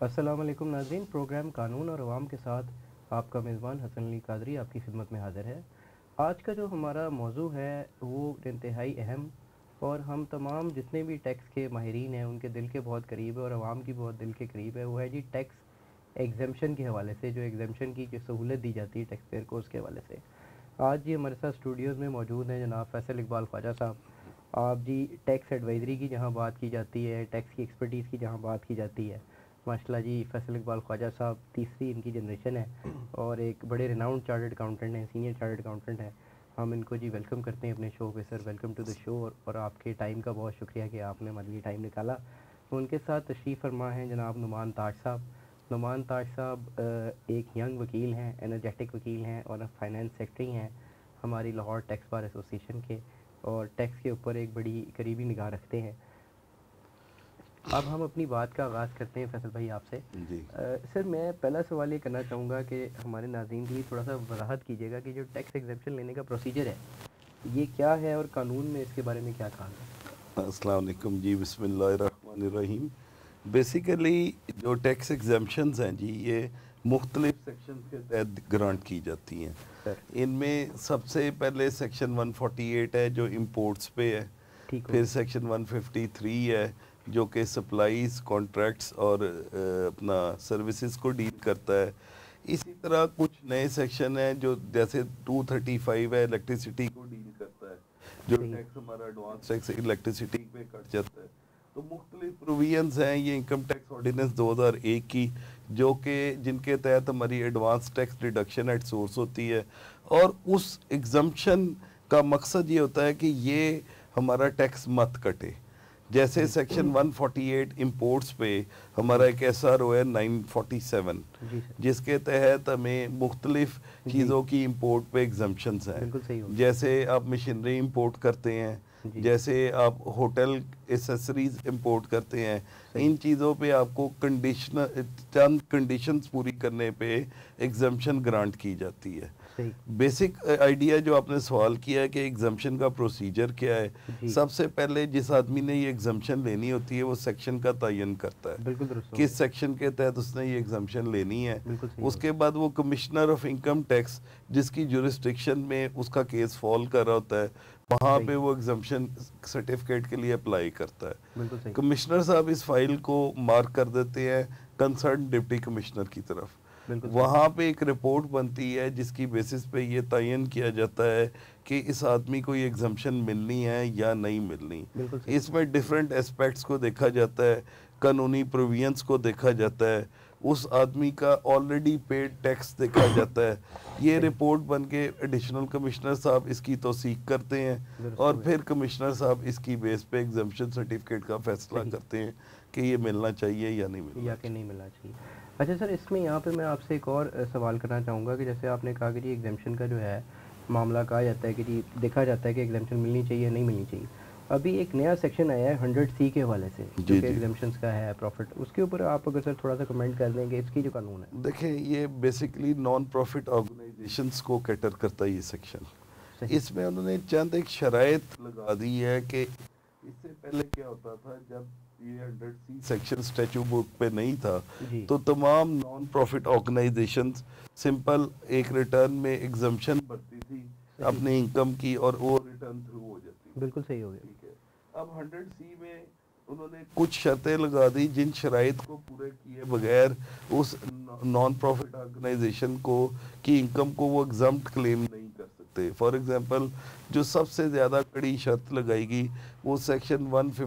अस्सलाम वालेकुम नाज़रीन, प्रोग्राम कानून और अवाम के साथ आपका मेज़बान हसन अली कादरी आपकी खिदमत में हाज़िर है। आज का जो हमारा मौजू है वो इंतहाई अहम और हम तमाम जितने भी टैक्स के माहिरीन हैं उनके दिल के बहुत करीब है और अवाम की बहुत दिल के करीब है, वो है जी टैक्स एग्ज़म्पशन के हवाले से, जो एग्ज़म्पशन की जो सहूलत दी जाती है टैक्स पेयर को, उसके हवाले से। आज जी हमारे साथ स्टूडियोज़ में मौजूद हैं जनाब फैसल इकबाल ख्वाजा साहब। आप जी टैक्स एडवाइज़री की जहाँ बात की जाती है, टैक्स की एक्सपर्टीज़ की जहाँ बात की जाती है, माशाल्लाह जी फैसल इकबाल ख्वाजा साहब तीसरी इनकी जनरेशन है और एक बड़े रिनाउंड चार्टर्ड अकाउंटेंट हैं, सीनियर चार्टर्ड अकाउंटेंट हैं। हम इनको जी वेलकम करते हैं अपने शो पे। Sir welcome to the show, और आपके टाइम का बहुत शुक्रिया कि आपने हमारे लिए टाइम निकाला। उनके साथ तशरीफ़ फरमा हैं जनाब नुमान ताज साहब। नुमान ताज साहब एक यंग वकील हैं, एनर्जेटिक वकील हैं और फाइनेंस सेक्रेटरी हैं हमारी लाहौर टैक्स बार एसोसिएशन के, और टैक्स के ऊपर एक बड़ी करीबी निगाह रखते हैं। अब हम अपनी बात का आगाज़ करते हैं फैसल भाई आपसे। सर मैं पहला सवाल ये करना चाहूँगा कि हमारे नाज़रीन की थोड़ा सा वजाहत कीजिएगा कि जो टैक्स एग्जेम्पशन लेने का प्रोसीजर है ये क्या है और कानून में इसके बारे में क्या कहा है। अस्सलाम वालेकुम जी, बिस्मिल्लाहिर्रहमानिर्रहीम। बेसिकली जो टैक्स एग्जेम्पशंस हैं जी, ये मुख्तलिफ सेक्शन के तहत ग्रांट की जाती हैं। इनमें सबसे पहले सेक्शन 148 है जो इम्पोर्ट्स पे है, फिर सेक्शन 153 है जो कि सप्लाईज, कॉन्ट्रैक्ट्स और अपना सर्विसेज को डील करता है। इसी तरह कुछ नए सेक्शन हैं जो जैसे 235 है, इलेक्ट्रिसिटी को डील करता है, जो टैक्स हमारा एडवांस टैक्स इलेक्ट्रिसिटी पे कट जाता है। तो मुख्तलिफ प्रोविजंस हैं ये इनकम टैक्स ऑर्डिनेंस 2001 की, जो कि जिनके तहत हमारी advance tax deduction at source होती है, और उस एग्जम्पशन का मकसद ये होता है कि ये हमारा टैक्स मत कटे। जैसे सेक्शन 148 इम्पोर्ट्स पे हमारा एक SRO है 947, जिसके तहत हमें मुख्तलिफ चीज़ों की इम्पोर्ट पे एग्जम्पशंस हैं। जैसे आप मशीनरी इम्पोर्ट करते हैं, जैसे आप होटल एसेसरीज इम्पोर्ट करते हैं, इन चीज़ों पे आपको चंद कंडीशंस पूरी करने पे एग्जम्पशन ग्रांट की जाती है। बेसिक आइडिया जो आपने सवाल किया है कि एग्जम्पशन का प्रोसीजर क्या है, सबसे पहले जिस आदमी ने ये एग्जम्पशन लेनी होती है वो सेक्शन का तयन करता है, किस सेक्शन के तहत उसने ये एग्जम्पशन लेनी है। उसके बाद वो कमिश्नर ऑफ इनकम टैक्स जिसकी जुरिस्डिक्शन में उसका केस फॉल कर रहा होता है, वहाँ पे वो एग्जम्पशन सर्टिफिकेट के लिए अप्लाई करता है। कमिश्नर साहब इस फाइल को मार्क कर देते हैं कंसर्न डिप्टी कमिश्नर की तरफ, वहाँ पे एक रिपोर्ट बनती है जिसकी बेसिस पे ये तयन किया जाता है कि इस आदमी को ये एग्जम्पशन मिलनी है या नहीं मिलनी। इसमें डिफरेंट एस्पेक्ट्स को देखा जाता है, कानूनी प्रोविजंस को देखा जाता है, उस आदमी का ऑलरेडी पेड टैक्स देखा जाता है। ये रिपोर्ट बन के एडिशनल कमिश्नर साहब इसकी तौसीक करते हैं और फिर कमिश्नर साहब इसकी बेस पे एग्जम्पशन सर्टिफिकेट का फैसला करते हैं कि ये मिलना चाहिए या नहीं मिलना चाहिए। अच्छा सर, इसमें यहाँ पे मैं आपसे एक और सवाल करना चाहूँगा कि जैसे आपने कहा कि जी एग्जम्पशन का जो है मामला कहा जाता है कि जी देखा जाता है कि एग्जम्पशन मिलनी चाहिए नहीं मिलनी चाहिए। अभी एक नया सेक्शन आया है 100C के हवाले से जो कि एग्जम्पशंस का है प्रॉफिट, उसके ऊपर आप अगर सर थोड़ा सा कमेंट कर देंगे इसकी जो कानून है। देखिए ये बेसिकली नॉन प्रॉफिट ऑर्गेनाइजेशंस को कैटर करता है ये सेक्शन। इसमें उन्होंने चंद एक शराइत लगा दी है कि इससे पहले क्या होता था, जब ये 100C सेक्शन स्टैच्यू बुक पे नहीं था तो तमाम नॉन प्रॉफिट ऑर्गेनाइजेशंस सिंपल एक रिटर्न में एग्जम्पशन भरती थी अपनी इनकम की और वो रिटर्न थ्रू हो जाती। बिल्कुल सही हो गया। ठीक है, अब 100C में उन्होंने कुछ शर्तें लगा दी जिन शराइत को पूरे किए बगैर उस नॉन प्रॉफिट ऑर्गेनाइजेशन को की इनकम को वो एग्जम्प्ट क्लेम नहीं कर सकते। फॉर एग्जांपल जो सबसे ज़्यादा कड़ी शर्त लगाएगी वो सेक्शन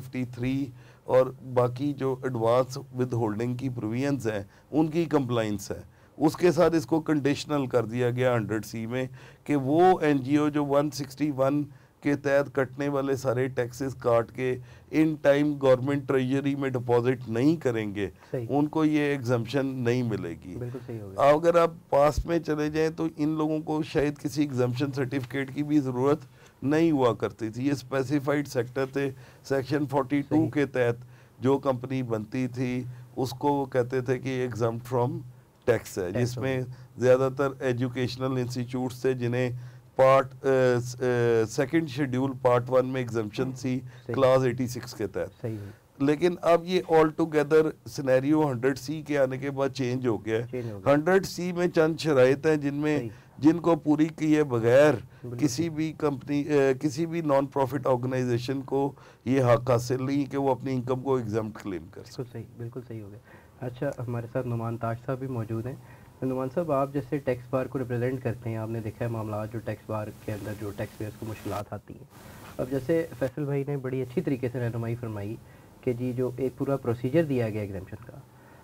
153 और बाकी जो एडवांस विद होल्डिंग की प्रोविजंस हैं उनकी कंप्लाइंस है, उसके साथ इसको कंडीशनल कर दिया गया 100C में कि वो NGO जो 161 के तहत कटने वाले सारे टैक्सेस काट के इन टाइम गवर्नमेंट ट्रेजरी में डिपॉजिट नहीं करेंगे उनको ये एग्जम्पशन नहीं मिलेगी। अगर आप पास में चले जाएं तो इन लोगों को शायद किसी एग्जम्पशन सर्टिफिकेट की भी ज़रूरत नहीं हुआ करती थी। ये स्पेसिफाइड सेक्टर थे, सेक्शन 42 के तहत जो कंपनी बनती थी उसको वो कहते थे कि एग्जम्प्ट फ्रॉम टैक्स है, जिसमें ज़्यादातर एजुकेशनल इंस्टीट्यूट्स थे जिन्हें पार्ट सेकंड शेड्यूल पार्ट 1 में एग्जम्पशन थी क्लास 86 के तहत। लेकिन अब ये ऑल टुगेदर सिनेरियो 100C के आने के बाद चेंज हो गया है। 100C में चंद शराइत हैं जिनमें जिनको पूरी किए बगैर किसी भी कंपनी किसी भी नॉन प्रॉफिट ऑर्गेनाइजेशन को ये हक हासिल नहीं कि वो अपनी इनकम को एग्जाम्प्ट क्लेम कर सके। बिल्कुल सही हो गया। अच्छा, हमारे साथ नुमान ताज साहब भी मौजूद हैं। नुमान साहब, आप जैसे टैक्स बार को रिप्रेजेंट करते हैं, आपने देखा है मामला जो टैक्स बार के अंदर जो टैक्स पेयर्स को मुश्किलात आती हैं। अब जैसे फैसल भाई ने बड़ी अच्छी तरीके से रहनुमाई फरमाई कि जी जो एक पूरा प्रोसीजर दिया गया एग्जाम्पशन का,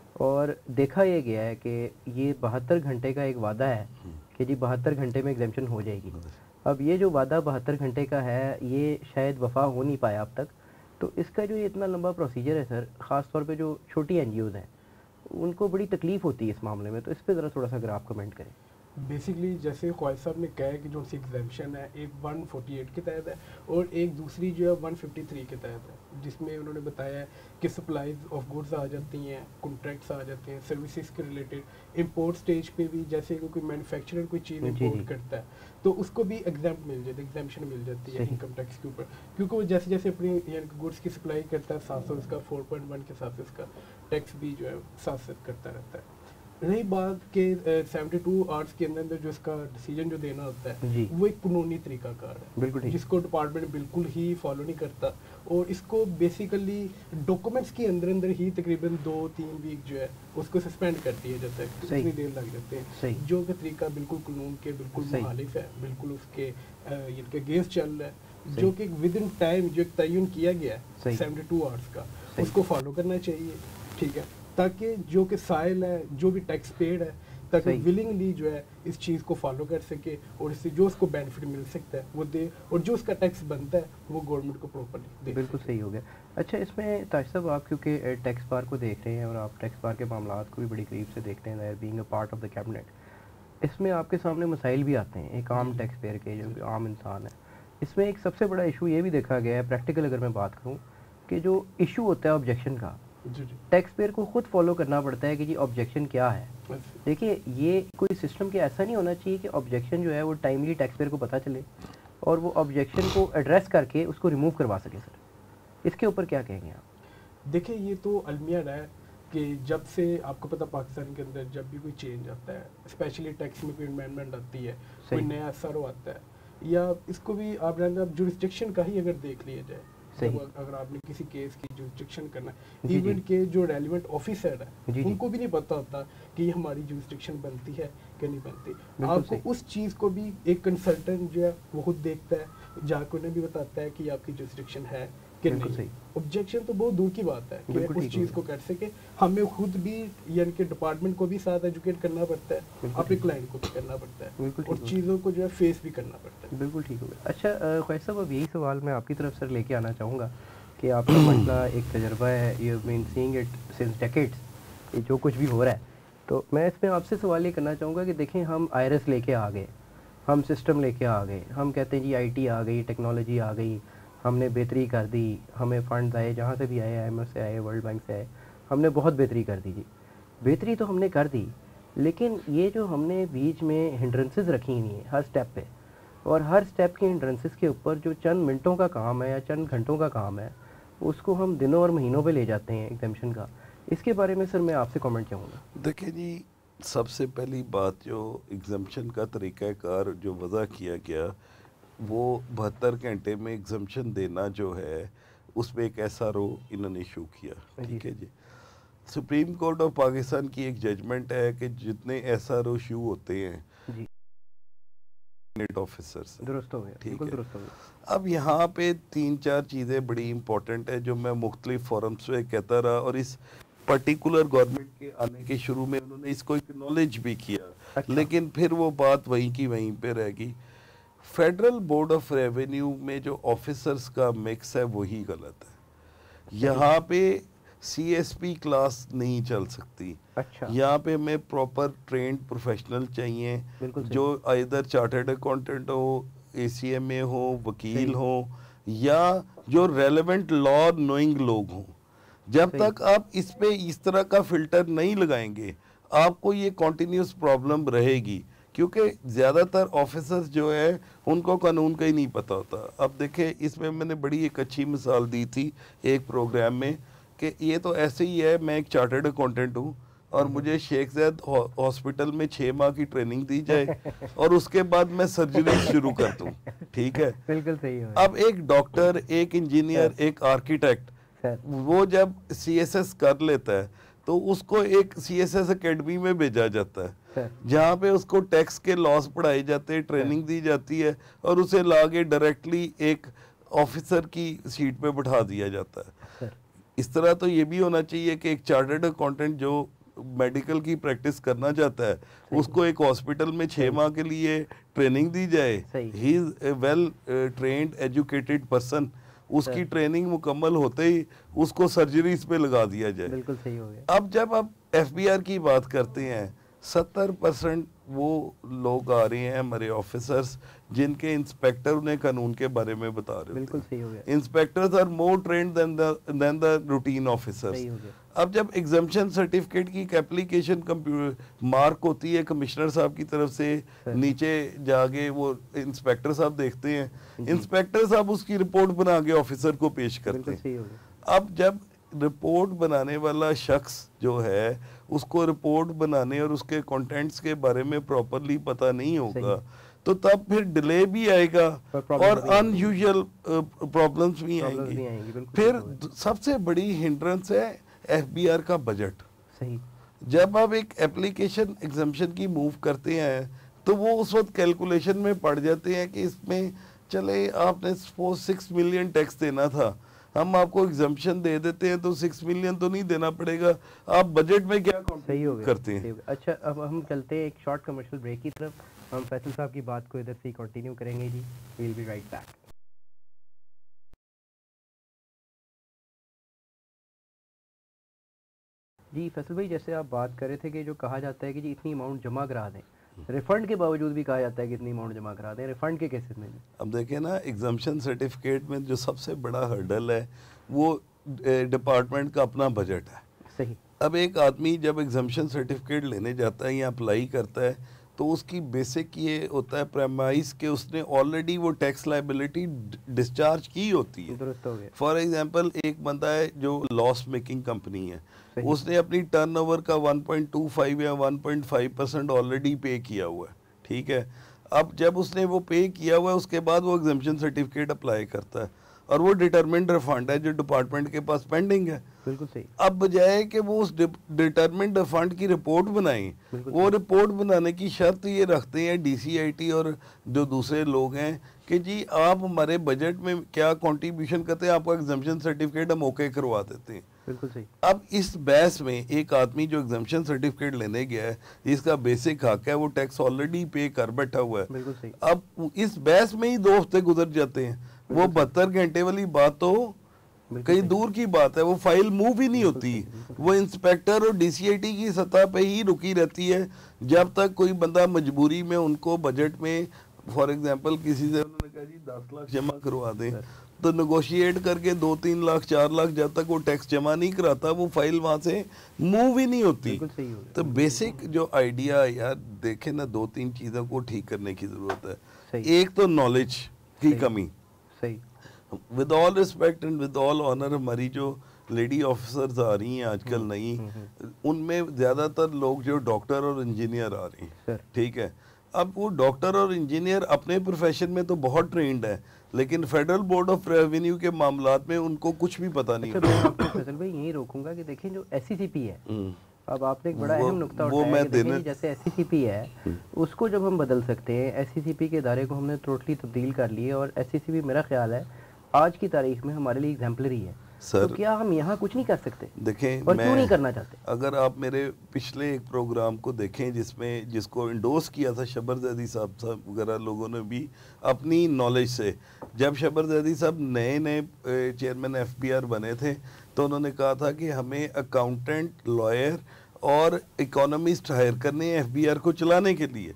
और देखा यह गया है कि ये 72 घंटे का एक वादा है कि जी 72 घंटे में एग्जाम्पशन हो जाएगी। अब ये जो वादा 72 घंटे का है ये शायद वफा हो नहीं पाया अब तक। तो इसका जो ये इतना लंबा प्रोसीजर है सर, ख़ास तौर पे जो छोटी एनजीओज़ हैं उनको बड़ी तकलीफ़ होती है इस मामले में, तो इस पर ज़रा थोड़ा सा अगर आप कमेंट करें। बेसिकली जैसे ख्वाजा साहब ने कहा है कि जो सी एग्जाम्पशन है एक 148 के तहत है और एक दूसरी जो है 153 के तहत है, जिसमें उन्होंने बताया है कि सप्लाईज ऑफ गुड्स आ जाती हैं, कॉन्ट्रैक्ट्स आ जाते हैं, सर्विसेज के रिलेटेड इंपोर्ट स्टेज पे भी जैसे कोई मैन्युफैक्चरर कोई चीज़ इंपोर्ट करता है तो उसको भी एग्जाम्प्ट मिल जाती है, एग्जाम्पशन मिल जाती है इनकम टैक्स के ऊपर, क्योंकि वो जैसे जैसे अपनी गुड्स की सप्लाई करता है साथ साथ उसका 4.1 के साथ उसका टैक्स भी जो है साथ साथ करता रहता है। रही बात के 72 आवर्स के अंदर जो इसका डिसीजन जो देना होता है वो एक कानूनी तरीकाकार है जिसको डिपार्टमेंट बिल्कुल ही फॉलो नहीं करता, और इसको बेसिकली डॉक्यूमेंट्स के अंदर अंदर ही तकरीबन 2-3 वीक जो है उसको सस्पेंड करती है जब तक इतनी देर लग जाते हैं, जो कि तरीका बिल्कुल कानून के बिल्कुल मुखालिफ है, बिल्कुल उसके इनके अगेंस्ट चल रहा है, जो कि विद इन टाइम जो तयन किया गया है 72 आवर्स का उसको फॉलो करना चाहिए। ठीक है, ताकि जो कि साइल है जो भी टैक्स पेड है ताकि विलिंगली जो है इस चीज़ को फॉलो कर सके और इससे जो उसको बेनिफिट मिल सकता है वो दे, और जो उसका टैक्स बनता है वो गवर्नमेंट को प्रॉपर्ली दे। बिल्कुल सही हो गया। अच्छा, इसमें ताज साहब आप क्योंकि टैक्स बार को देख रहे हैं और आप टैक्स बार के मामला को भी बड़ी करीब से देखते हैं, being a part of the cabinet, इसमें आपके सामने मसाइल भी आते हैं एक आम टैक्स पेयर के जो आम इंसान है। इसमें एक सबसे बड़ा इशू ये भी देखा गया है, प्रैक्टिकल अगर मैं बात करूँ, कि जो इशू होता है ऑब्जेक्शन का, टैक्स पेयर को खुद फॉलो करना पड़ता है कि जी ऑब्जेक्शन क्या है। देखिए, ये कोई सिस्टम के ऐसा नहीं होना चाहिए कि ऑब्जेक्शन जो है वो टाइमली टैक्स पेयर को पता चले और वो ऑब्जेक्शन को एड्रेस करके उसको रिमूव करवा सके। सर, इसके ऊपर क्या कहेंगे आप? देखिए, ये तो अलमिया है कि जब से आपको पता पाकिस्तान के अंदर जब भी कोई चेंज आता है, स्पेशली टैक्स में कोई अमेंडमेंट आती है, कोई नया सरो आता है, या इसको भी आप जुरिस्डिक्शन का ही अगर देख लिया जाए, अगर आपने किसी केस की जुरिस्डिक्शन करना है, इवन के जो रेलिवेंट ऑफिसर है उनको भी नहीं पता होता कि ये हमारी जुरिस्डिक्शन बनती है कि नहीं बनती। आपको उस चीज़ को भी एक कंसल्टेंट जो है वो खुद देखता है, जाकर उन्हें भी बताता है कि आपकी जुरिस्डिक्शन है कि नहीं। ऑब्जेक्शन तो बहुत दूर की बात है कि उस चीज़ को कर सके, हमें खुद भी यानी कि डिपार्टमेंट को भी साथ एजुकेट करना पड़ता है, अपने क्लाइंट को भी करना पड़ता है और चीज़ों को जो है फेस भी करना पड़ता है। बिल्कुल ठीक हो गया। अच्छा ख्वाजा साहब, अब यही सवाल मैं आपकी तरफ से लेके आना चाहूँगा कि आपका मसला एक तजर्बा है, you have been seeing it since decades, ये जो कुछ भी हो रहा है, तो मैं इसमें आपसे सवाल ये करना चाहूँगा कि देखें, हम आईआरएस लेके आ गए, हम सिस्टम लेके आ गए, हम कहते हैं जी आईटी आ गई, टेक्नोलॉजी आ गई, हमने बेहतरी कर दी, हमें फ़ंड आए जहाँ से भी आए, IMF से आए, वर्ल्ड बैंक से आए, हमने बहुत बेहतरी कर दी जी। बेहतरी तो हमने कर दी, लेकिन ये जो हमने बीच में हिंड्रेंसेस रखी हुई हैं हर स्टेप पे, और हर स्टेप के हिंड्रेंसेस के ऊपर जो चंद मिनटों का काम है या चंद घंटों का काम है उसको हम दिनों और महीनों पे ले जाते हैं एग्जाम्पशन का। इसके बारे में सर मैं आपसे कमेंट चाहूँगा। देखिए जी, सबसे पहली बात जो एग्जाम्पशन का तरीक़ाकार जो वज़ा किया गया वो 72 घंटे में एग्जाम्पशन देना जो है उसमें एक SRO इन्होंने इशू किया। ठीक है जी, सुप्रीम कोर्ट ऑफ पाकिस्तान की एक जजमेंट है कि जितने SRO इशू होते हैं ऑफिसर्स, दुरुस्त हो गया, ठीक है। दुरुस्त हो गया। अब यहाँ पे 3-4 चीज़ें बड़ी इंपॉर्टेंट है जो मैं मुख्तलिफ फोरम्स में कहता रहा, और इस पर्टिकुलर गवर्नमेंट के आने के शुरू में उन्होंने इसको एक्नॉलेज भी किया। अच्छा। लेकिन फिर वो बात वहीं की वहीं पे रह गई। फेडरल बोर्ड ऑफ रेवेन्यू में जो ऑफिसर्स का मिक्स है वही गलत है। यहाँ पे CSP क्लास नहीं चल सकती। अच्छा। यहाँ पे हमें प्रॉपर ट्रेंड प्रोफेशनल चाहिए जो इधर चार्टर्ड अकाउंटेंट हो, ACMA हो, वकील हो, या जो रेलेवेंट लॉ नोइंग लोग हों। जब तक आप इस पे इस तरह का फिल्टर नहीं लगाएंगे आपको ये कॉन्टिन्यूस प्रॉब्लम रहेगी, क्योंकि ज़्यादातर ऑफिसर्स जो है उनको कानून का ही नहीं पता होता। अब देखें, इसमें मैंने बड़ी एक अच्छी मिसाल दी थी एक प्रोग्राम में कि ये तो ऐसे ही है, मैं एक चार्टर्ड अकाउंटेंट हूँ और मुझे शेख ज़ैद हॉस्पिटल में 6 माह की ट्रेनिंग दी जाए और उसके बाद मैं सर्जरी शुरू कर दूँ, ठीक है। बिल्कुल सही है। अब एक डॉक्टर, एक इंजीनियर, एक आर्किटेक्ट, वो जब CSS कर लेता है तो उसको एक CSS एकेडमी में भेजा जाता है जहाँ पे उसको टैक्स के लॉस पढ़ाए जाते हैं, ट्रेनिंग दी जाती है और उसे लाके डायरेक्टली एक ऑफिसर की सीट पे बिठा दिया जाता है। इस तरह तो ये भी होना चाहिए कि एक चार्टर्ड अकाउंटेंट जो मेडिकल की प्रैक्टिस करना चाहता है उसको एक हॉस्पिटल में 6 माह के लिए ट्रेनिंग दी जाए। He is a well trained educated person, उसकी ट्रेनिंग मुकम्मल होते ही उसको सर्जरीज पे लगा दिया जाए। बिल्कुल सही हो गया। अब जब आप FBR की बात करते हैं, 70% वो लोग आ रहे हैं हमारे ऑफिसर्स जिनके इंस्पेक्टर उन्हें कानून के बारे में बता रहे हैं। बिल्कुल सही हो गया। Inspectors are more trained than the routine officers. अब जब एग्जम्पशन सर्टिफिकेट की एप्लीकेशन मार्क होती है कमिश्नर साहब की तरफ से, नीचे जाके वो इंस्पेक्टर साहब देखते हैं, इंस्पेक्टर साहब उसकी रिपोर्ट बना के ऑफिसर को पेश करते हैं। अब जब रिपोर्ट बनाने वाला शख्स जो है उसको रिपोर्ट बनाने और उसके कंटेंट्स के बारे में प्रॉपरली पता नहीं होगा तो तब फिर डिले भी आएगा और अनयूजुअल प्रॉब्लम्स भी आएंगी। फिर सबसे बड़ी हिंड्रेंस है FBR का बजट। सही। जब आप एक एप्लीकेशन एग्जम्पशन की मूव करते हैं तो वो उस वक्त कैलकुलेशन में पड़ जाते हैं कि इसमें चले आपने सपोज 6 मिलियन टैक्स देना था, हम आपको एग्जम्पशन दे देते हैं तो 6 मिलियन तो नहीं देना पड़ेगा, आप बजट में क्या करते हैं। अच्छा, अब हम चलते हैं एक शॉर्ट कमर्शियल ब्रेक की तरफ। हम फैसल साहब की बात को इधर से कंटिन्यू करेंगे जी। We will be right back. जी फैसल भाई, जैसे आप बात कर रहे थे कि जो कहा जाता है कि जी इतनी अमाउंट जमा करा दें, रिफंड के बावजूद भी कहा जाता है कि इतनी अमाउंट जमा करा दें, रिफंड के केसेस में। अब देखिए ना, एग्जम्पशन सर्टिफिकेट में जो सबसे बड़ा हर्डल है वो डिपार्टमेंट का अपना बजट है। सही। अब एक आदमी जब एग्जम्पशन सर्टिफिकेट लेने जाता है या अप्लाई करता है तो उसकी बेसिक ये होता है प्रेमाइस के उसने ऑलरेडी वो टैक्स लाइबिलिटी डिस्चार्ज की होती है। फॉर एग्जांपल एक बंदा है जो लॉस मेकिंग कंपनी है, उसने अपनी टर्नओवर का 1.25 या 1.5% ऑलरेडी पे किया हुआ है, ठीक है। अब जब उसने वो पे किया हुआ है उसके बाद वो एग्जम्पशन सर्टिफिकेट अप्लाई करता है और वो डिटरमिन्ड रिफंड है जो डिपार्टमेंट के पास पेंडिंग है। बिल्कुल सही। अब बजाय कि वो उस डिटरमिन्ड रिफंड की रिपोर्ट बनाएं, वो रिपोर्ट बनाने की शर्त ये रखते हैं DCIT और जो दूसरे लोग हैं कि जी आप हमारे बजट में क्या कंट्रीब्यूशन करते हैं, आपका एग्जम्पशन सर्टिफिकेट हम ओके करवा देते हैं। बिल्कुल सही। अब इस बहस में एक आदमी जो एग्जम्पशन सर्टिफिकेट लेने गया है, जिसका बेसिक हक है, वो टैक्स ऑलरेडी पे कर बैठा हुआ है। बिल्कुल सही। अब इस बहस में ही 2 हफ्ते गुजर जाते हैं। वो 72 घंटे वाली बात तो कहीं दूर की बात है, वो फाइल मूव ही नहीं होती, वो इंस्पेक्टर और DCIT की सतह पे ही रुकी रहती है जब तक कोई बंदा मजबूरी में उनको बजट में, फॉर एग्जांपल किसी से उन्होंने कहा जी 10 लाख जमा करवा दें, तो नेगोशिएट करके 2-3 लाख 4 लाख जब तक वो टैक्स जमा नहीं कराता वो फाइल वहाँ से मूव ही नहीं होती। तो बेसिक जो आइडिया यार देखे ना, 2-3 चीज़ों को ठीक करने की ज़रूरत है। एक तो नॉलेज की कमी। सही। With all respect and with all honour, हमारी जो लेडी ऑफिसर्स आ रही हैं आजकल नई, उनमें ज़्यादातर लोग जो डॉक्टर और इंजीनियर आ रही हैं, ठीक है। अब वो डॉक्टर और इंजीनियर अपने प्रोफेशन में तो बहुत ट्रेंड है, लेकिन फेडरल बोर्ड ऑफ रेवेन्यू के मामलात में उनको कुछ भी पता नहीं। अच्छा, मैं आपको फैसल भाई यही रोकूंगा कि देखिए जो SCCP है, अब आपने एक बड़ा अहम नुकता उठाया कि जैसे SCCP है उसको जब हम बदल सकते हैं, SCCP के इदारे को हमने टोटली तब्दील कर लिए और SCCP मेरा ख्याल है आज की तारीख में हमारे लिए एग्जाम्पलरी है। सर, तो क्या हम यहाँ कुछ नहीं कर सकते? देखें, और क्यों नहीं करना चाहते? अगर आप मेरे पिछले एक प्रोग्राम को देखें जिसको इंडोर्स किया था शबर ज़ैदी साहब वगैरह लोगों ने भी अपनी नॉलेज से, जब शबर ज़ैदी साहब नए चेयरमैन FBR बने थे तो उन्होंने कहा था कि हमें अकाउंटेंट, लॉयर और इकोनॉमिस्ट हायर करने हैं FBR को चलाने के लिए।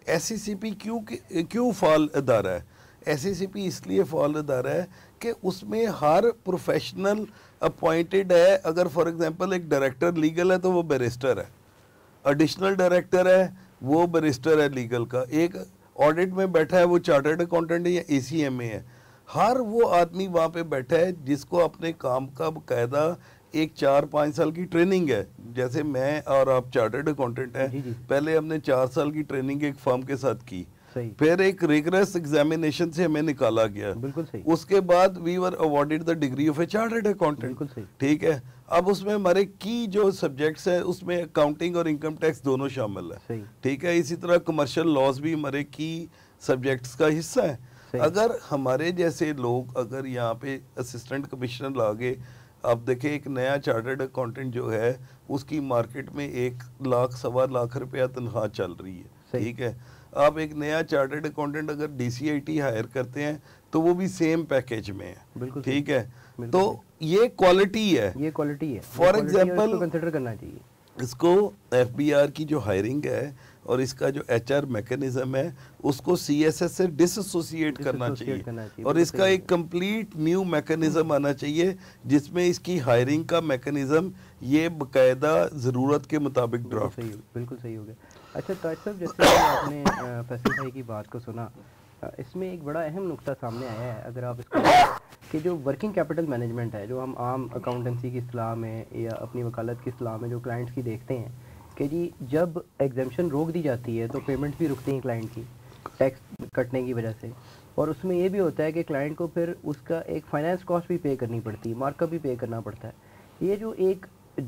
SCCP क्यों फॉल अदारा है? SCCP इसलिए फॉल अदारा है कि उसमें हर प्रोफेशनल अपॉइंटेड है। अगर फॉर एग्जांपल एक डायरेक्टर लीगल है तो वो बैरिस्टर है, एडिशनल डायरेक्टर है वो बैरिस्टर है लीगल का, एक ऑडिट में बैठा है वो चार्टर्ड अकाउंटेंट है या ACMA है। हर वो आदमी वहाँ पे बैठा है जिसको अपने काम का बाकायदा एक 4-5 साल की ट्रेनिंग है। जैसे मैं और आप चार्टर्ड अकाउंटेंट हैं, पहले हमने 4 साल की ट्रेनिंग एक फर्म के साथ की, फिर एक रिगरस एग्जामिनेशन से हमें निकाला गया, बिल्कुल सही। उसके बाद we were awarded the degree of a chartered accountant, ठीक है। अब उसमें हमारे की जो सब्जेक्ट्स हैं उसमें अकाउंटिंग और इनकम टैक्स दोनों शामिल है, ठीक है। इसी तरह कमर्शियल लॉज भी हमारे की सब्जेक्ट्स का हिस्सा है। अगर हमारे जैसे लोग अगर यहाँ पे असिस्टेंट कमिश्नर लागे, आप देखें एक नया चार्टर्ड अकाउंटेंट जो है उसकी मार्केट में 1 लाख 1.25 लाख रुपया तनख्वाह चल रही है, ठीक है। आप एक नया चार्टर्ड अकाउंटेंट अगर DCIT हायर करते हैं तो वो भी सेम पैकेज में है, ठीक है। तो ये क्वालिटी है, ये क्वालिटी है। फॉर एग्जांपल कंसिडर करना चाहिए इसको। FBR की जो हायरिंग है और इसका जो HR मैकेनिज्म है उसको CSS से डिसएसोसिएट करना चाहिए और इसका एक कंप्लीट न्यू मैकेनिज्म आना चाहिए जिसमें इसकी हायरिंग का मैकेनिज्म ये बकायदा ज़रूरत के मुताबिक ड्राफ्ट। बिल्कुल सही हो गया। अच्छा ताज साहब, जैसे आपने फैसल भाई की बात को सुना, इसमें एक बड़ा अहम नुक्ता सामने आया है, अगर आप इसको कि जो वर्किंग कैपिटल मैनेजमेंट है, जो हम आम अकाउंटेंसी की इस्लाह में या अपनी वकालत की इस्लाह में जो क्लाइंट्स की देखते हैं कि जी जब एग्जाम्शन रोक दी जाती है तो पेमेंट भी रुकती हैं क्लाइंट की टैक्स कटने की वजह से, और उसमें ये भी होता है कि क्लाइंट को फिर उसका एक फाइनेंस कॉस्ट भी पे करनी पड़ती है, मार्कअप भी पे करना पड़ता है। ये जो एक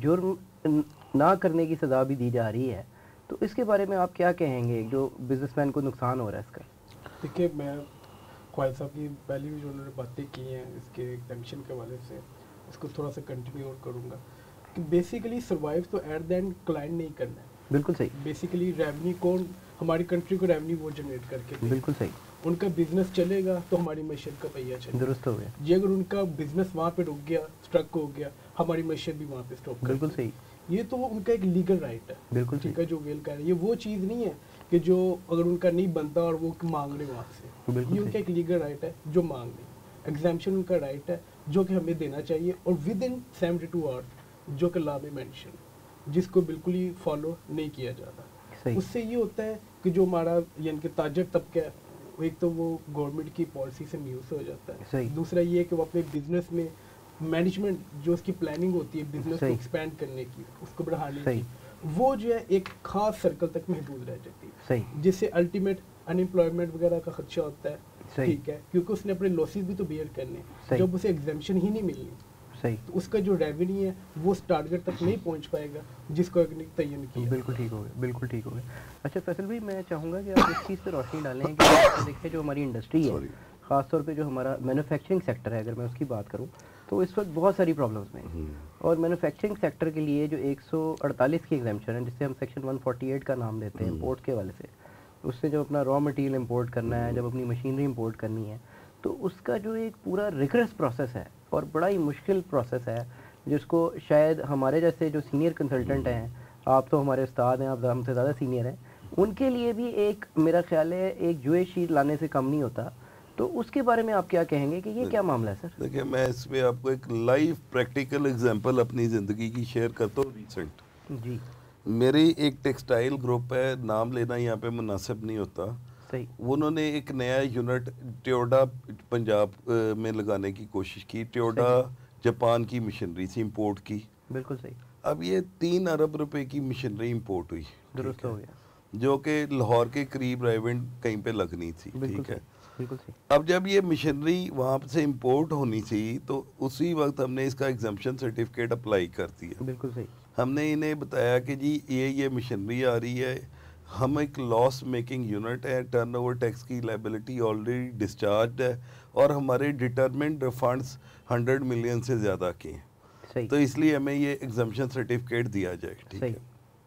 जुर्म ना करने की सज़ा भी दी जा रही है, तो इसके बारे में आप क्या कहेंगे जो बिजनेसमैन को नुकसान हो रहा है इसका? देखिए, मैं ख्वाजा साहब की पहले भी जो उन्होंने बातें की हैं इसके एग्जाम्शन के हवाले से, इसको थोड़ा सा कंटिन्यू और करूँगा कि बेसिकली सर्वाइव तो एट द एंड क्लाइंट नहीं करना है। बिल्कुल सही। बेसिकली रेवेन्यू कौन, हमारी कंट्री को रेवेन्यू वो जनरेट करके, बिल्कुल सही। उनका बिजनेस चलेगा तो हमारी मैशत का पहिया चलेगा। दुरुस्त हो गया। जी, अगर उनका बिजनेस वहाँ पे रुक गया, स्ट्रक हो गया, हमारी मैशत भी वहाँ पे स्टॉप। बिल्कुल सही। ये तो उनका एक लीगल राइट है, बिल्कुल ठीक है, जो वेल कर रहे हैं। ये वो चीज़ नहीं है कि जो अगर उनका नहीं बनता और वो मांग रहे वहाँ से, ये उनका एक लीगल राइट है जो मांग रहे। एग्जाम्पशन उनका राइट है जो कि हमें देना चाहिए और विद इन 72 आवर्स, जो कि लॉ में मेंशन, जिसको बिल्कुल ही फॉलो नहीं किया जाता। उससे ये होता है कि जो हमारा यानी कि ताजर तबका है, एक तो वो गवर्नमेंट की पॉलिसी से म्यूस हो जाता है, दूसरा ये है कि वो अपने बिजनेस में मैनेजमेंट जो उसकी प्लानिंग होती है बिजनेस को एक्सपेंड करने की, उसको बढ़ाने की, वो जो है एक खास सर्कल तक महदूद रह जाती है, जिससे अल्टीमेट अनएम्प्लॉयमेंट वगैरह का खर्चा होता है, ठीक है, क्योंकि उसने अपने लॉसेस भी तो बेयर करने, जब उसे एग्जाम्शन ही नहीं मिलनी, तो उसका जो रेवेन्यू है वो उस टारगेट तक नहीं पहुंच पाएगा जिसको तयन किया। बिल्कुल ठीक हो गया, बिल्कुल ठीक हो गया। अच्छा फैसल भाई, मैं चाहूँगा कि आप इस चीज़ पर रोशनी डालें कि देखिए जो हमारी इंडस्ट्री है, ख़ासतौर पे जो हमारा मैन्युफैक्चरिंग सेक्टर है, अगर मैं उसकी बात करूँ तो इस वक्त बहुत सारी प्रॉब्लम्स में, और मैन्युफैक्चरिंग सेक्टर के लिए जो 148 की एग्जाम्पशन है, जिससे हम सेक्शन 148 का नाम देते हैं इम्पोर्ट के वाले से, उससे जब अपना रॉ मटेरियल इंपोर्ट करना है, जब अपनी मशीनरी इंपोर्ट करनी है, तो उसका जो एक पूरा रिगरस प्रोसेस है और बड़ा ही मुश्किल प्रोसेस है, जिसको शायद हमारे जैसे जो सीनियर कंसल्टेंट हैं, आप तो हमारे उस्ताद हैं, आप हमसे ज़्यादा सीनियर हैं, उनके लिए भी एक मेरा ख्याल है एक जुए शीट लाने से कम नहीं होता। तो उसके बारे में आप क्या कहेंगे कि ये क्या मामला है सर? देखिए, मैं इसमें आपको एक लाइव प्रैक्टिकल एग्जांपल अपनी ज़िंदगी की शेयर करता हूँ। रिसेंट जी, मेरी एक टेक्सटाइल ग्रुप है, नाम लेना यहाँ पे मुनासिब नहीं होता, सही। उन्होंने एक नया यूनिट टोयोटा पंजाब में लगाने की कोशिश की। टोयोटा जापान की मशीनरी थी, इंपोर्ट की। बिल्कुल सही। अब ये 3 अरब रुपए की मशीनरी इंपोर्ट हुई, दुरुस्त हो गया, जो कि लाहौर के करीब राइवेंट कहीं पे लगनी थी, ठीक है। बिल्कुल सही। अब जब ये मशीनरी वहाँ से इंपोर्ट होनी थी तो उसी वक्त हमने इसका एग्जाम्पशन सर्टिफिकेट अप्लाई कर दिया। बिल्कुल सही। हमने इन्हें बताया कि जी ये मशीनरी आ रही है, हम एक लॉस मेकिंग यूनिट है, टर्नओवर टैक्स की लायबिलिटी ऑलरेडी डिस्चार्ज है और हमारे डिटरमिन्ड रिफंड्स 100 मिलियन से ज़्यादा के हैं, तो इसलिए हमें ये एग्जाम्पशन सर्टिफिकेट दिया जाए, ठीक है।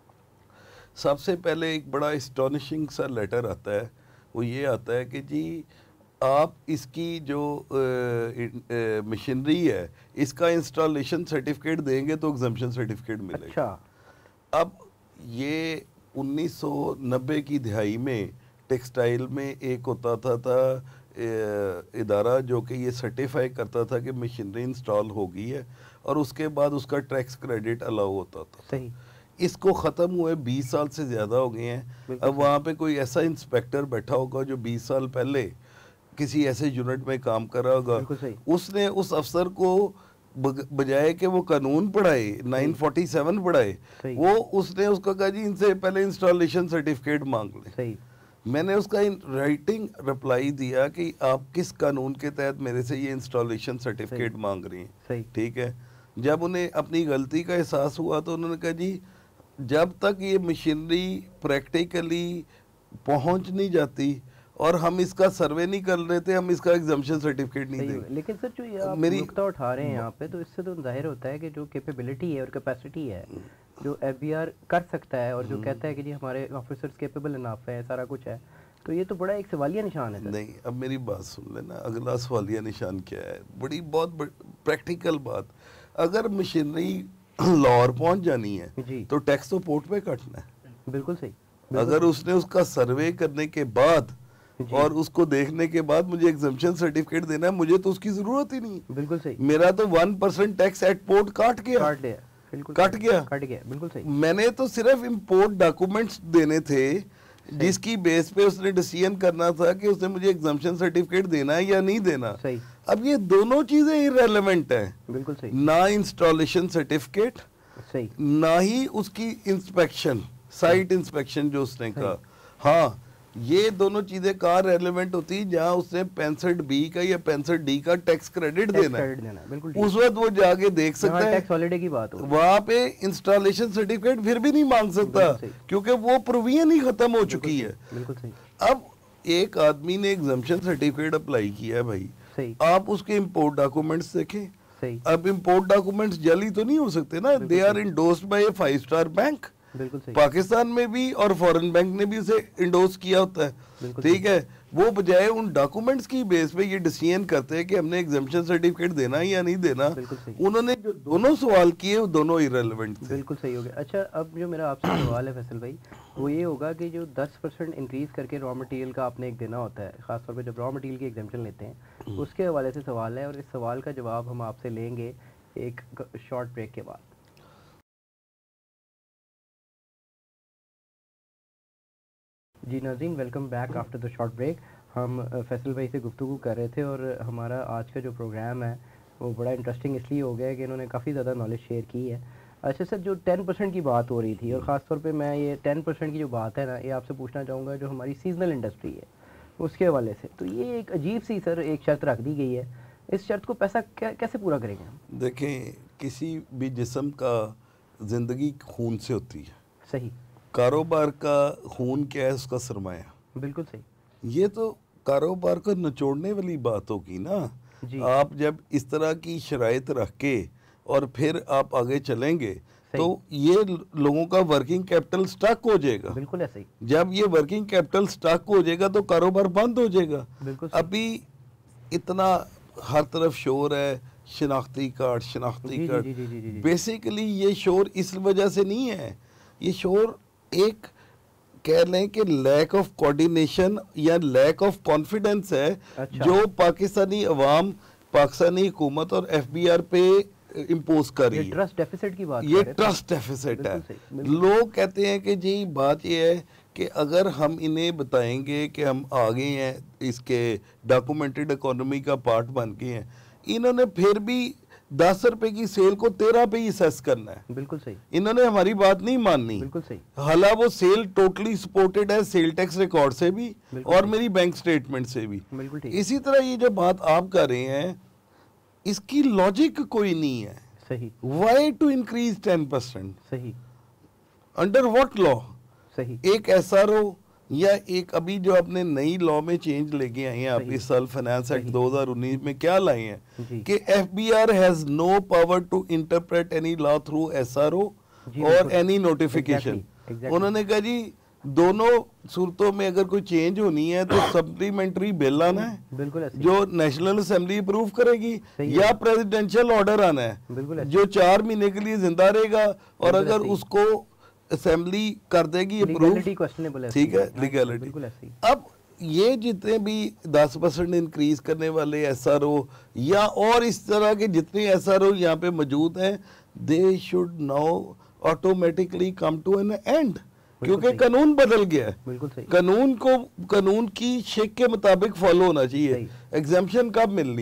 सबसे पहले एक बड़ा एस्टॉनिशिंग सा लेटर आता है, वो ये आता है कि जी आप इसकी जो मशीनरी है इसका इंस्टॉलेशन सर्टिफिकेट देंगे तो एग्जाम्पशन सर्टिफिकेट मिलेगा। अच्छा। अब ये 1990 की दिहाई में टेक्सटाइल में एक होता था इदारा जो कि ये सर्टिफाई करता था कि मशीनरी इंस्टॉल हो गई है और उसके बाद उसका टैक्स क्रेडिट अलाउ होता था। सही। इसको ख़त्म हुए 20 साल से ज़्यादा हो गए हैं। अब वहाँ पे कोई ऐसा इंस्पेक्टर बैठा होगा जो 20 साल पहले किसी ऐसे यूनिट में काम कर रहा होगा, उसने उस अफसर को बजाय कि वो कानून पढ़ाए 947 पढ़ाए, वो उसने उसको कहा जी इनसे पहले इंस्टॉलेशन सर्टिफिकेट मांग लें। सही। मैंने उसका राइटिंग रिप्लाई दिया कि आप किस कानून के तहत मेरे से ये इंस्टॉलेशन सर्टिफिकेट मांग रही हैं, ठीक है। जब उन्हें अपनी गलती का एहसास हुआ तो उन्होंने कहा जी जब तक ये मशीनरी प्रैक्टिकली पहुंच नहीं जाती और हम इसका सर्वे नहीं कर लेते, हम इसका एग्जम्पशन सर्टिफिकेट नहीं देंगे। लेकिन सर जो ये आप नुक्ता उठा रहे हैं यहाँ पे, तो इससे तो जाहिर होता है कि जो कैपेबिलिटी है और कैपेसिटी है जो एफबीआर कर सकता है और जो कहता है कि जी हमारे ऑफिसर्स कैपेबल इनफ है, सारा कुछ है, तो ये तो बड़ा एक सवालिया निशान है सर। नहीं, अब मेरी बात सुन लेना, अगला सवालिया निशान क्या है, बड़ी बहुत प्रैक्टिकल बात। अगर मशीनरी लाहौर पहुंच जानी है तो टैक्स तो पोर्ट पे कटना है। बिल्कुल सही। अगर उसने उसका सर्वे करने के बाद और उसको देखने के बाद मुझे एग्जम्पशन सर्टिफिकेट देना है, मुझे तो उसकी जरूरत ही नहीं। बिल्कुल सही। मेरा तो 1% टैक्स एट पोर्ट कट गया। कट गया। बिल्कुल सही। मैंने तो सिर्फ इम्पोर्ट डॉक्यूमेंट्स देने थे जिसकी बेस पे उसने डिसीजन करना था कि उसने मुझे एग्जम्पशन सर्टिफिकेट देना है या नहीं देना। सही। अब ये दोनों चीजें इररेलेवेंट है। बिल्कुल सही। ना इंस्टॉलेशन सर्टिफिकेट, सही, ना ही उसकी इंस्पेक्शन, साइट इंस्पेक्शन जो उसने कहा। हाँ, ये दोनों चीजें कहाँ रेलेवेंट होती है, जहाँ उसने 65B का या 65D का टैक्स क्रेडिट देना है, उस वक्त वो जाके देख सकता है। टैक्स हॉलिडे की बात हो, वहाँ पे इंस्टॉलेशन सर्टिफिकेट फिर भी नहीं मांग सकता क्योंकि वो प्रोविजन ही खत्म हो चुकी है। बिल्कुल सही। अब एक आदमी ने एग्जम्पशन सर्टिफिकेट अप्लाई किया है भाई, आप उसके इम्पोर्ट डॉक्यूमेंट्स देखें। अब इम्पोर्ट डॉक्यूमेंट्स जाली तो नहीं हो सकते ना, they are endorsed by a 5 star bank. बिल्कुल सही। पाकिस्तान में भी और फॉरेन बैंक ने भी उसे इंडोर्स किया होता है, ठीक है। वो बजाय उन डॉक्यूमेंट्स की बेस पे ये डिसीजन करते हैं कि हमने एग्जम्पशन सर्टिफिकेट देना है या नहीं देना। उन्होंने जो दोनों सवाल किए वो दोनों इररिलेवेंट थे। बिल्कुल सही हो गया। अच्छा, अब जो मेरा आपसे सवाल है फैसल भाई, वो ये होगा कि जो 10% इंक्रीज करके रॉ मटेरियल का आपने एक देना होता है, खासतौर पर जब रॉ मटेरियल की एग्जम्पशन लेते हैं, उसके हवाले से सवाल है और इस सवाल का जवाब हम आपसे लेंगे एक शॉर्ट ब्रेक के बाद। जी नाज़रीन, welcome back after the short break. हम फैसल भाई से गुफ्तगू कर रहे थे और हमारा आज का जो प्रोग्राम है वो बड़ा इंटरेस्टिंग इसलिए हो गया कि इन्होंने काफ़ी ज़्यादा नॉलेज शेयर की है। अच्छा सर, जो 10% की बात हो रही थी और ख़ास तौर पे मैं ये 10% की जो बात है ना, ये आपसे पूछना चाहूँगा जो हमारी सीजनल इंडस्ट्री है उसके हवाले से। तो ये एक अजीब सी सर एक शर्त रख दी गई है, इस शर्त को पैसा कैसे पूरा करेंगे हम? देखें, किसी भी जिस्म का ज़िंदगी खून से होती है। सही। कारोबार का खून क्या है? उसका सरमाया। बिल्कुल सही। ये तो कारोबार को निचोड़ने वाली बात होगी ना जी। आप जब इस तरह की शराइत रख के और फिर आप आगे चलेंगे तो ये लोगों का वर्किंग कैपिटल स्टक हो जाएगा। बिल्कुल ऐसे ही। जब ये वर्किंग कैपिटल स्टक हो जाएगा तो कारोबार बंद हो जाएगा। अभी इतना हर तरफ शोर है, शनाख्ती कार्ड। बेसिकली ये शोर इस वजह से नहीं है, ये शोर एक कह लें कि लैक ऑफ कोऑर्डिनेशन या लैक ऑफ कॉन्फिडेंस है। अच्छा। जो पाकिस्तानी अवाम, पाकिस्तानी हुकूमत और एफबीआर पे इम्पोज कर रही है। ट्रस्ट डेफिसिट की बात, ये ट्रस्ट डेफिसिट है। लोग कहते हैं कि जी बात ये है कि अगर हम इन्हें बताएंगे कि हम आगे हैं, इसके डॉक्यूमेंटेड इकोनॉमी का पार्ट बन गए हैं, इन्होंने फिर भी 10 रुपए की सेल को 13 पे ही असेस करना है। बिल्कुल सही। इन्होंने हमारी बात नहीं माननी। बिल्कुल सही। हालांकि वो सेल टोटली सपोर्टेड है सेल टैक्स रिकॉर्ड से भी और मेरी बैंक स्टेटमेंट से भी। बिल्कुल ठीक। इसी तरह ये जो बात आप कर रहे हैं इसकी लॉजिक कोई नहीं है। सही। Why to increase 10%? सही। Under what law? सही। एक एसआरओ या एक अभी जो आपने नई लॉ में चेंज लेके आए हैं आप इस साल फाइनेंस एक्ट 2019 में क्या लाए हैं कि FBR has no power to interpret any law through SRO और एनी नोटिफिकेशन। उन्होंने कहा जी दोनों सूरतों में अगर कोई चेंज होनी है तो सप्लीमेंट्री बिल आना है। बिल्कुल जो नेशनल असेंबली अप्रूव करेगी या प्रेसिडेंशियल ऑर्डर आना है जो 4 महीने के लिए जिंदा रहेगा और अगर उसको असेंबली कर देगी अप्रूव, ठीक है, लीगैलिटी। अब ये जितने भी 10% इंक्रीज करने वाले एसआरओ या और इस तरह के जितने एसआरओ यहाँ पे मौजूद हैं, they should now automatically come to an end क्योंकि कानून बदल गया है। बिल्कुल सही। कानून को कानून की शेक के मुताबिक फॉलो होना चाहिए। एग्जाम्पशन कब मिलनी है?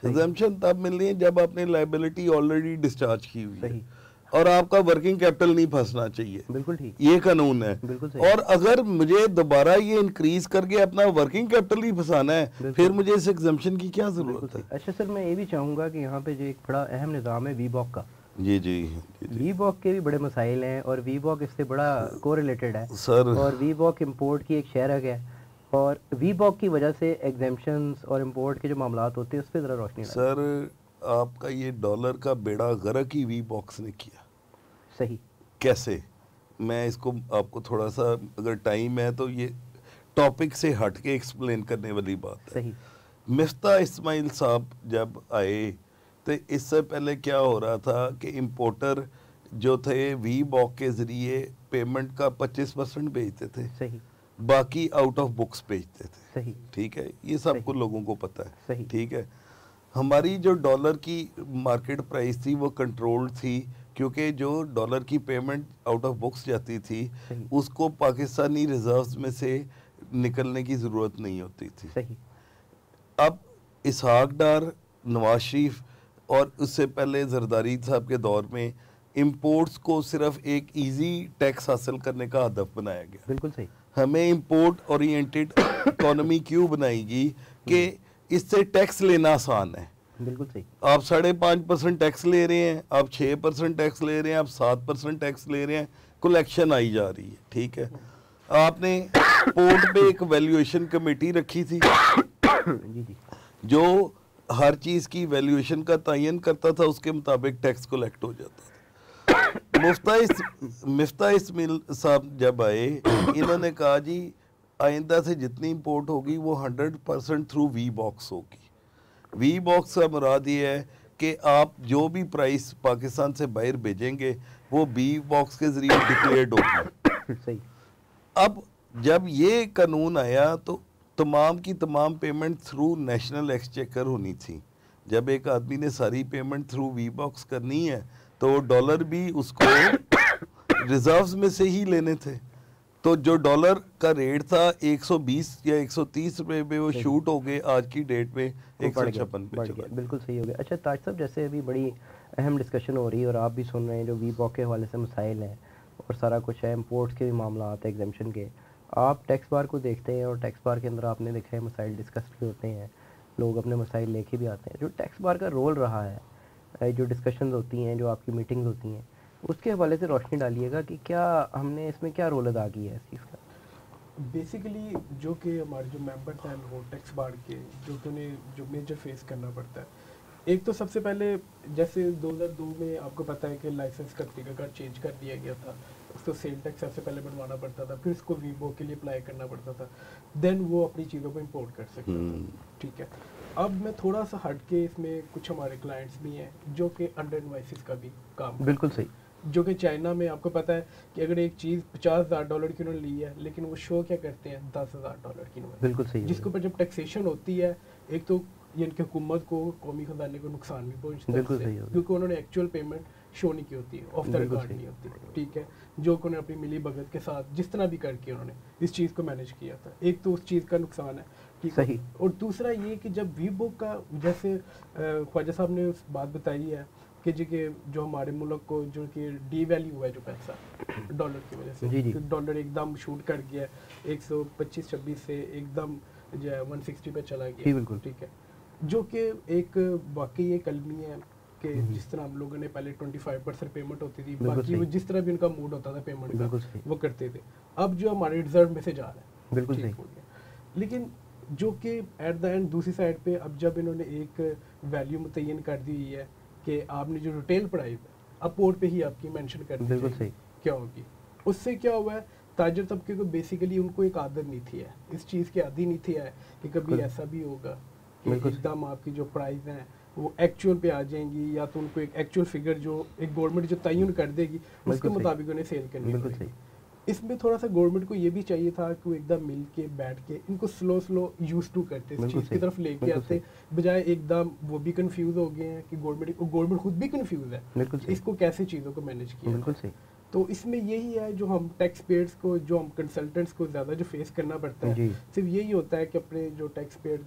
एग्जम्पशन तब मिलनी है जब आपने लाइबिलिटी ऑलरेडी डिस्चार्ज की हुई है सही। और आपका वर्किंग कैपिटल नहीं फंसना चाहिए। बिल्कुल ठीक। ये कानून है। बिल्कुल सही। और अगर मुझे दोबारा ये इंक्रीज करके अपना वर्किंग कैपिटल ही फंसाना है फिर मुझे इस एग्जम्पशन की क्या जरूरत है। अच्छा सर, मैं ये भी चाहूँगा कि यहाँ पे जो एक बड़ा अहम निज़ाम है वीबॉक का, जी जी, वीबॉक के भी बड़े मसाइल हैं और वीबॉक इससे बड़ा कोरिलेटेड है सर। और वीबॉक इंपोर्ट की एक शरक है और वीबॉक की वजह से एग्जेम्पशंस और इंपोर्ट के जो मामलात होते हैं उस पर ज़रा रोशनी डालें। सर आपका ये डॉलर का बेड़ा गर्क ही वी बॉक्स ने किया। सही। कैसे, मैं इसको आपको थोड़ा सा अगर टाइम है तो ये टॉपिक से हट के एक्सप्लेन करने वाली बात है। सही। मिफ्ता इस्माइल साहब जब आए तो इससे पहले क्या हो रहा था कि इंपोर्टर जो थे वी बॉक के ज़रिए पेमेंट का 25% भेजते थे। सही। बाकी आउट ऑफ बुक्स भेजते थे। सही। ठीक है, ये सबको लोगों को पता है। सही। ठीक है, हमारी जो डॉलर की मार्केट प्राइस थी वो कंट्रोल्ड थी क्योंकि जो डॉलर की पेमेंट आउट ऑफ बुक्स जाती थी उसको पाकिस्तानी रिजर्व्स में से निकलने की ज़रूरत नहीं होती थी। सही। अब इसहाक डार, नवाज शरीफ और उससे पहले जरदारी साहब के दौर में इंपोर्ट्स को सिर्फ एक इजी टैक्स हासिल करने का हदफ बनाया गया। बिल्कुल सही। हमें इंपोर्ट ओरिएंटेड इकोनॉमी क्यों बनाएगी कि इससे टैक्स लेना आसान है। बिल्कुल सही। आप 5.5% टैक्स ले रहे हैं, आप 6% टैक्स ले रहे हैं, आप 7% टैक्स ले रहे हैं, कलेक्शन आई जा रही है। ठीक है, आपने पोर्ट पे एक वैल्यूएशन कमेटी रखी थी जी जी, जो हर चीज़ की वैल्यूएशन का तयन करता था, उसके मुताबिक टैक्स कलेक्ट हो जाता था। मिफ्ता इस्माइल साहब जब आए इन्होंने कहा जी आइंदा से जितनी इंपोर्ट होगी वो 100% थ्रू वी बॉक्स होगी। वी बॉक्स का मुराद ये है कि आप जो भी प्राइस पाकिस्तान से बाहर भेजेंगे वो वी बॉक्स के ज़रिए डिक्लेयर्ड होगी। सही। अब जब ये कानून आया तो तमाम की तमाम पेमेंट थ्रू नेशनल एक्सचेकर होनी थी। जब एक आदमी ने सारी पेमेंट थ्रू वी बॉक्स करनी है तो डॉलर भी उसको रिजर्व्स में से ही लेने थे। तो जो डॉलर का रेट था 120 या 130 रुपए पे वो शूट हो गए, आज की डेट में 156 पे चला। बिल्कुल सही हो गया। अच्छा ताज साहब, जैसे अभी बड़ी अहम डिस्कशन हो रही है और आप भी सुन रहे हैं जो वी बॉक के हवाले से मसाइल हैं और सारा कुछ है, इम्पोर्ट्स के भी मामला आते हैं, एग्जेम्पशन के। आप टैक्स बार को देखते हैं और टैक्स बार के अंदर आपने देखा है मसाइल डिस्कस भी होते हैं, लोग अपने मसाइल लेके भी आते हैं। जो टैक्स बार का रोल रहा है, जो डिस्कशंस होती हैं, जो आपकी मीटिंग्स होती हैं, उसके हवाले से रोशनी डालिएगा कि क्या हमने इसमें क्या रोल अदा किया है इस चीज़ का। बेसिकली जो कि हमारे जो मेंबर्स हैं वो टैक्स बार के जो कि उन्हें जो मेजर फेस करना पड़ता है, एक तो सबसे पहले जैसे 2002 में आपको पता है कि लाइसेंस का तरीका चेंज कर दिया गया था। उसको सेल टैक्स सबसे पहले बनवाना पड़ता था, फिर उसको वीबो के लिए अप्लाई करना पड़ता था, देन वो अपनी चीज़ों को इंपोर्ट कर सकता था। ठीक है, अब मैं थोड़ा सा हट के इसमें कुछ हमारे क्लाइंट्स भी हैं जो कि अंडर इनवॉइसेस का भी काम। बिल्कुल सही। जो कि चाइना में आपको पता है कि अगर एक चीज़ $50,000 की उन्होंने ली है लेकिन वो शो क्या करते हैं $10,000 की उन्होंने। बिल्कुल सही। जिसके ऊपर जब टैक्सेशन होती है एक तो ये इनकी हुकूमत को, कौमी खजाने को नुकसान भी पहुंचता है क्योंकि उन्होंने एक्चुअल पेमेंट शो नहीं की होती है, ऑफ द रिकॉर्ड नहीं होती। ठीक है, जो उन्होंने अपनी मिली भगत के साथ जिस तरह भी करके उन्होंने इस चीज़ को मैनेज किया था, एक तो उस चीज़ का नुकसान है। ठीक है, और दूसरा ये कि जब वीबो का जैसे ख्वाजा साहब ने उस बात बताई है कि जी के जो हमारे मुल्क को जो कि डी वैल्यू हुआ है जो पैसा डॉलर की वजह से, डॉलर एकदम शूट कर गया 125-26 से एकदम जो है 160 पे चला गया। बिल्कुल ठीक है, जो कि एक वाकई एक अलमी है कि जिस तरह हम लोगों ने पहले 25% पेमेंट होती थी, बाकी वो जिस तरह भी उनका मूड होता था पेमेंट का वो करते थे। अब जो हमारे रिजर्व में से जा रहा है बिल्कुल ठीक हो गया, लेकिन जो कि एट द एंड दूसरी साइड पे अब जब इन्होंने एक वैल्यू मुतय्यन कर दी हुई है कि आपने जो रिटेल पढ़ाई अब पोर्ट पे ही आपकी मेंशन कर दी चाहिए क्या होगी, उससे क्या हुआ है ताजर तबके को बेसिकली उनको एक आदत नहीं थी है, इस चीज़ की आदि नहीं थी है कि कभी ऐसा भी होगा कि एकदम आपकी जो प्राइस हैं वो एक्चुअल पे आ जाएंगी, या तो उनको एक एक्चुअल फिगर जो एक गवर्नमेंट जो तयन कर देगी उसके मुताबिक उन्हें सेल करनी पड़ेगी। इसमें थोड़ा सा गवर्नमेंट को ये भी चाहिए था कि वो एकदम मिल के बैठ के इनको स्लो यूज टू करते इस चीज़ की तरफ लेके आते, बजाय एकदम वो भी कंफ्यूज हो गए हैं कि गवर्नमेंट खुद भी कंफ्यूज है इसको कैसे चीज़ों को मैनेज किया। तो इसमें यही है जो हम टैक्स पेयर्स को, जो हम कंसल्टेंट्स को ज़्यादा जो फेस करना पड़ता है सिर्फ यही होता है कि अपने जो टैक्स पेयर्स हैं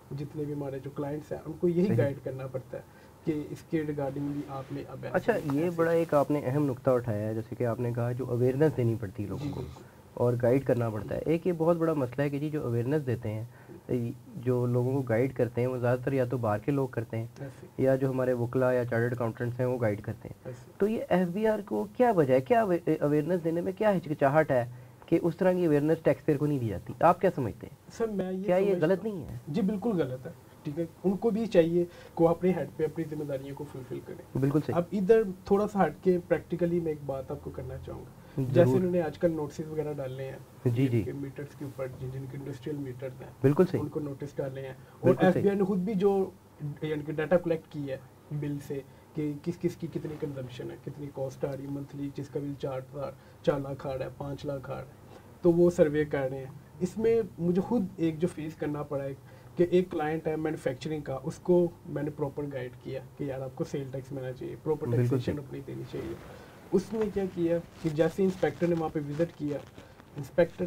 जितने भी हमारे जो क्लाइंट्स हैं उनको यही गाइड करना पड़ता है कि इसके रिगार्डिंगली आपने अब अच्छा, ये बड़ा एक आपने अहम नुक्ता उठाया है, जैसे कि आपने कहा जो अवेयरनेस देनी पड़ती है लोगों को और गाइड करना पड़ता है। एक ये बहुत बड़ा मसला है कि जी जो अवेयरनेस देते हैं, जो लोगों को गाइड करते हैं, वो ज़्यादातर या तो बाहर के लोग करते हैं या जो हमारे वकला या चार्टर्ड अकाउंटेंट्स हैं वो गाइड करते हैं। तो ये FBR को क्या वजह है, क्या अवेयरनेस देने में क्या हिचकिचाहट है कि उस तरह की अवेयरनेस टैक्स पेयर को नहीं दी जाती? आप क्या समझते हैं? सर मैं क्या ये गलत नहीं है? जी बिल्कुल गलत है, ठीक है। उनको भी चाहिए कि वो अपने हेड पे अपनी जिम्मेदारियों को फुलफिल करें। बिल्कुल सही। अब इधर थोड़ा सा हट के प्रैक्टिकली मैं एक बात आपको करना चाहूँगा, जैसे उन्होंने आजकल नोटिस वगैरह डाले हैं जी जी मीटर्स के ऊपर, जिनके इंडस्ट्रियल मीटर्स हैं, बिल्कुल सही, उनको नोटिस डाले हैं। और FBR ने खुद भी जो यानी कि डाटा कलेक्ट की है बिल से कि किस किस की कितनी कंजम्पशन है, कितनी कॉस्ट आ रही है मंथली, जिसका बिल 4 लाख आ रहा है, 5 लाख आ रहा है, तो वो सर्वे कर रहे हैं। इसमें मुझे खुद एक जो फेस करना पड़ा है कि एक क्लाइंट है मैन्युफैक्चरिंग का, उसको मैंने प्रॉपर गाइड किया कि यार आपको सेल टैक्स मिलना चाहिए, प्रॉपर टैक्सेशन अपनी देनी चाहिए। उसने क्या किया कि जैसे इंस्पेक्टर ने वहाँ पे विज़िट किया, इंस्पेक्टर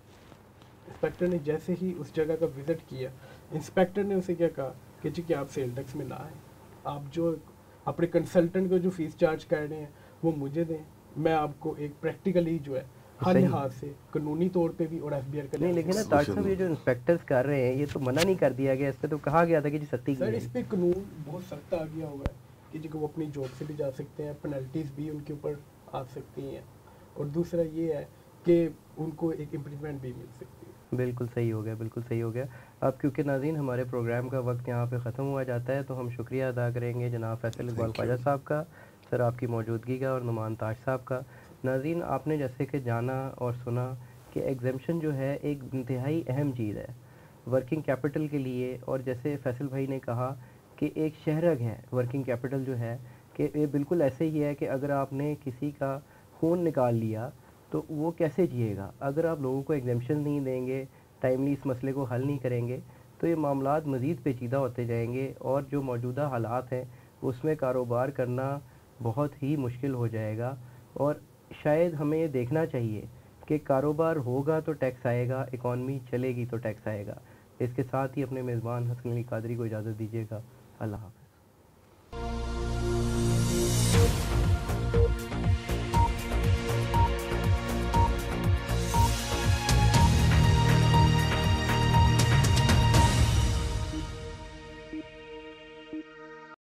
ने जैसे ही उस जगह का विज़िट किया, इंस्पेक्टर ने उसे क्या कहा कि जी कि आप सेल टैक्स में ना आए, आप जो अपने कंसल्टेंट को जो फीस चार्ज कर रहे हैं वो मुझे दें, मैं आपको एक प्रैक्टिकली जो है हर लिहाज से कानूनी तौर पे भी और FBR का नहीं। लेकिन ना ताज साहब, ये जो इंस्पेक्टर्स कर रहे हैं ये तो मना नहीं कर दिया गया, इस पे तो कहा गया था कि जी सख्ती की सर है। इस पे कानून बहुत सख्त आ गया हुआ है कि जी वो अपनी जॉब से भी जा सकते हैं, पेनल्टीज भी उनके ऊपर आ सकती हैं, और दूसरा ये है कि उनको एक इम्प्लीमेंट भी मिल सकती है। बिल्कुल सही हो गया, बिल्कुल सही हो गया। अब क्योंकि नाज़रीन हमारे प्रोग्राम का वक्त यहाँ पे ख़त्म हुआ जाता है, तो हम शुक्रिया अदा करेंगे जनाब फैसल इकबाल ख्वाजा साहब का, सर आपकी मौजूदगी का, और नौमान ताज साहब का। नाज़रीन आपने जैसे कि जाना और सुना कि एग्ज़म्पशन जो है एक इंतहाई अहम चीज़ है वर्किंग कैपिटल के लिए, और जैसे फैसल भाई ने कहा कि एक शहरग है वर्किंग कैपिटल जो है, कि ये बिल्कुल ऐसे ही है कि अगर आपने किसी का खून निकाल लिया तो वो कैसे जिएगा। अगर आप लोगों को एग्ज़म्पशन नहीं देंगे, टाइमली इस मसले को हल नहीं करेंगे, तो ये मामलात मज़ीद पेचीदा होते जाएंगे और जो मौजूदा हालात हैं उसमें कारोबार करना बहुत ही मुश्किल हो जाएगा। और शायद हमें ये देखना चाहिए कि कारोबार होगा तो टैक्स आएगा, इकॉनमी चलेगी तो टैक्स आएगा। इसके साथ ही अपने मेज़बान हसन अली कादरी को इजाज़त दीजिएगा। अल्लाह हाफ़िज़।